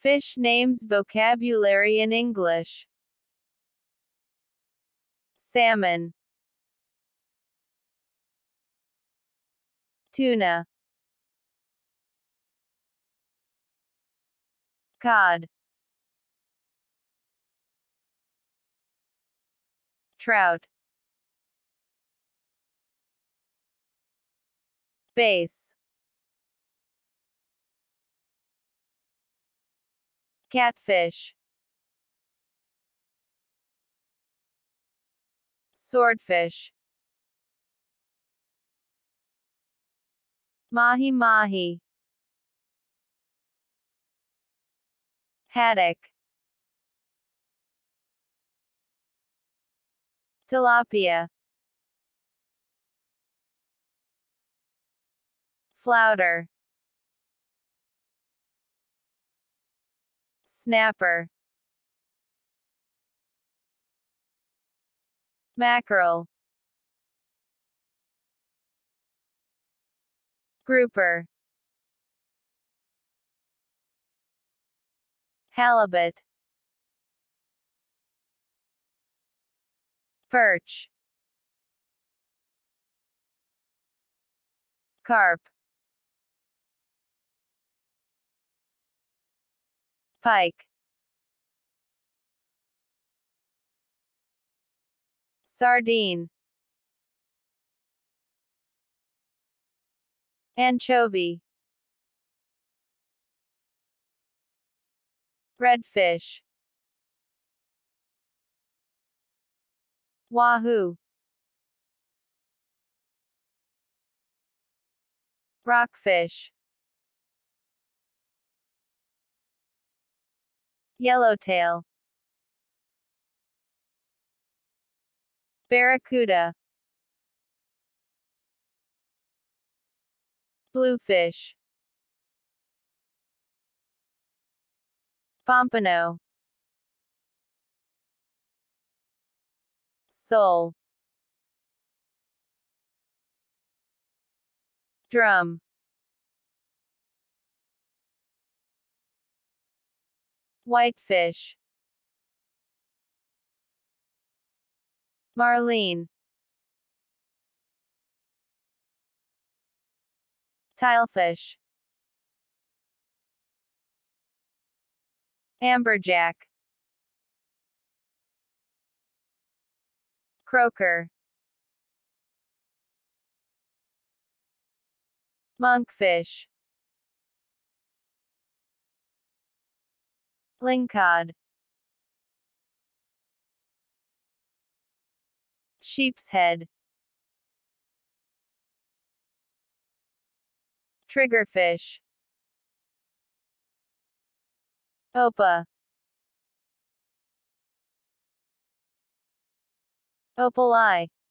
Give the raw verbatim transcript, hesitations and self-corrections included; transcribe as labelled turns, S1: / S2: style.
S1: Fish names vocabulary in English. Salmon, tuna, cod, trout, bass, catfish, swordfish, mahi mahi, haddock, tilapia, flounder, snapper, mackerel, grouper, halibut, perch, carp, pike, sardine, anchovy, redfish, wahoo, rockfish, yellowtail, barracuda, bluefish, pompano, sole, drum, whitefish, marlin, tilefish, amberjack, croaker, monkfish, lingcod, sheep's head, triggerfish, opa, opal eye,